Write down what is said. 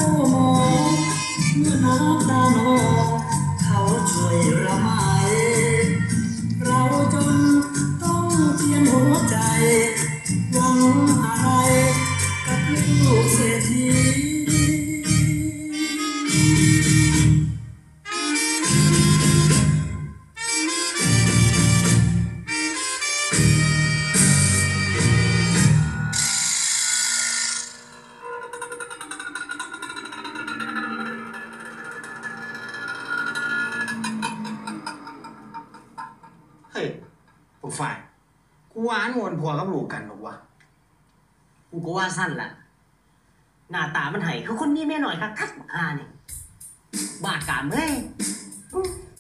หมอเมื่อน้ำตาโนเขาช่วยระบายเราจนต้องเจียนหัวใจหวังอะไรกับลูกเศรษฐีเฮ้ยพวกฝ่ายกูว่าอันวนผัวกับลูกกันหรอกวะกูก็ว่าสั้นล่ะหน้าตามันไห้คือคนนี้แม่หน่อยครับคักนี่บาดกามเฮ้ย